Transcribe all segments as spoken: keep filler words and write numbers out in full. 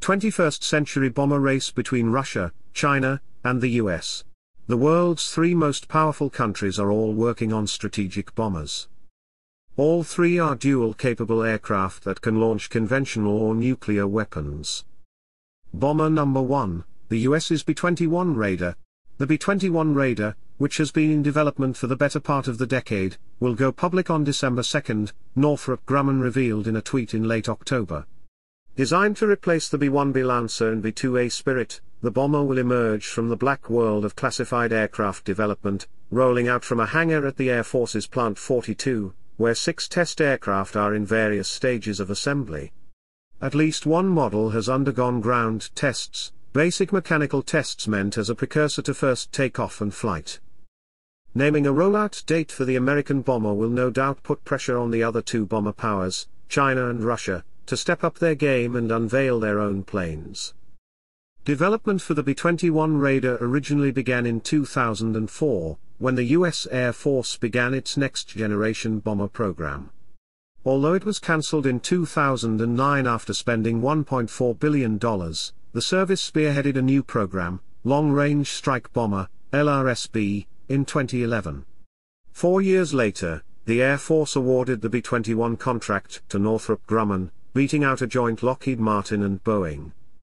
twenty-first century bomber race between Russia, China, and the U S. The world's three most powerful countries are all working on strategic bombers. All three are dual-capable aircraft that can launch conventional or nuclear weapons. Bomber number one, the U S's B twenty-one Raider. The B twenty-one Raider, which has been in development for the better part of the decade, will go public on December second, Northrop Grumman revealed in a tweet in late October. Designed to replace the B one B Lancer and B two A Spirit, the bomber will emerge from the black world of classified aircraft development, rolling out from a hangar at the Air Force's Plant forty-two, where six test aircraft are in various stages of assembly. At least one model has undergone ground tests, basic mechanical tests meant as a precursor to first takeoff and flight. Naming a rollout date for the American bomber will no doubt put pressure on the other two bomber powers, China and Russia, to step up their game and unveil their own planes. Development for the B twenty-one Raider originally began in two thousand four, when the U S Air Force began its next-generation bomber program. Although it was cancelled in two thousand nine after spending one point four billion dollars, the service spearheaded a new program, Long Range Strike Bomber, L R S B, in twenty eleven. Four years later, the Air Force awarded the B twenty-one contract to Northrop Grumman, beating out a joint Lockheed Martin and Boeing.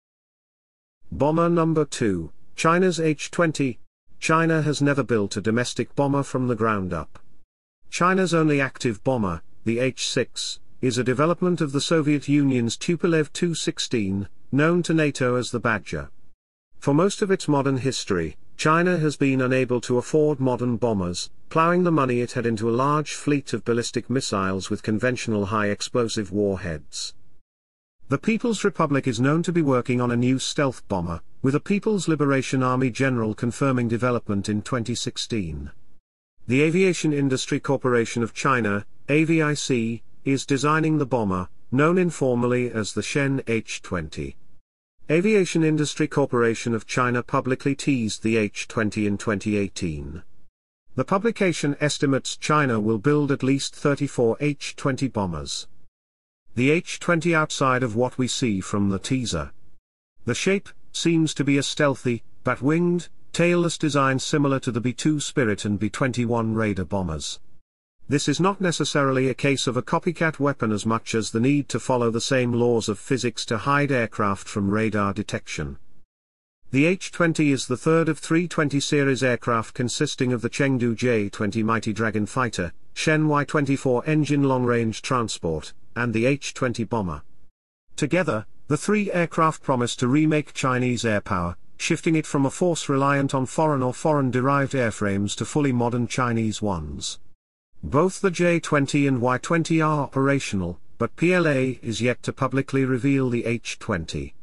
Bomber number two, China's H twenty. China has never built a domestic bomber from the ground up. China's only active bomber, the H six, is a development of the Soviet Union's Tupolev Tu sixteen, known to NATO as the Badger. For most of its modern history, China has been unable to afford modern bombers, plowing the money it had into a large fleet of ballistic missiles with conventional high-explosive warheads. The People's Republic is known to be working on a new stealth bomber, with a People's Liberation Army general confirming development in twenty sixteen. The Aviation Industry Corporation of China, A V I C, is designing the bomber, known informally as the Shen H twenty. Aviation Industry Corporation of China publicly teased the H twenty in twenty eighteen. The publication estimates China will build at least thirty-four H twenty bombers. The H twenty outside of what we see from the teaser. The shape seems to be a stealthy, bat-winged, tailless design similar to the B two Spirit and B twenty-one Raider bombers. This is not necessarily a case of a copycat weapon as much as the need to follow the same laws of physics to hide aircraft from radar detection. The H twenty is the third of three twenty series aircraft consisting of the Chengdu J twenty Mighty Dragon fighter, Shen Y twenty-four engine long-range transport, and the H twenty bomber. Together, the three aircraft promise to remake Chinese air power, shifting it from a force reliant on foreign or foreign-derived airframes to fully modern Chinese ones. Both the J twenty and Y twenty are operational, but P L A is yet to publicly reveal the H twenty.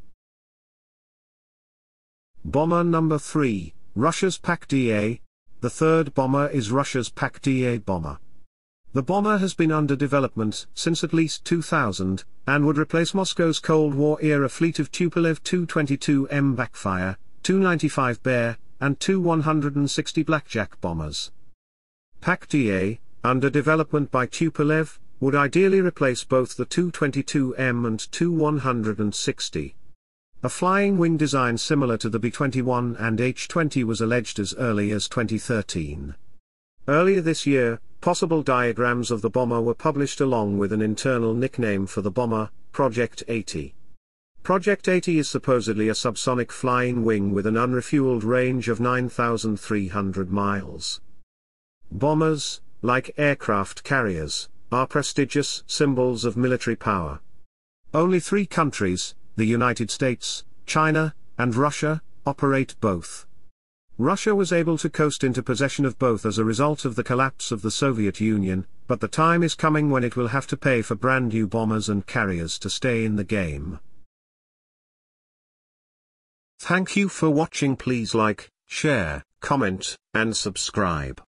Bomber number three, Russia's P A K D A. The third bomber is Russia's P A K D A bomber. The bomber has been under development since at least two thousand, and would replace Moscow's Cold War-era fleet of Tupolev Tu twenty-two M Backfire, Tu ninety-five Bear, and Tu one sixty Blackjack bombers. P A K D A, under development by Tupolev, would ideally replace both the Tu twenty-two M and Tu one sixty. A flying wing design similar to the B twenty-one and H twenty was alleged as early as twenty thirteen. Earlier this year, possible diagrams of the bomber were published along with an internal nickname for the bomber, Project eighty. Project eighty is supposedly a subsonic flying wing with an unrefueled range of nine thousand three hundred miles. Bombers, like aircraft carriers, are prestigious symbols of military power. Only three countries, the United States, China, and Russia, operate both. Russia was able to coast into possession of both as a result of the collapse of the Soviet Union, but the time is coming when it will have to pay for brand new bombers and carriers to stay in the game. Thank you for watching. Please like, share, comment, and subscribe.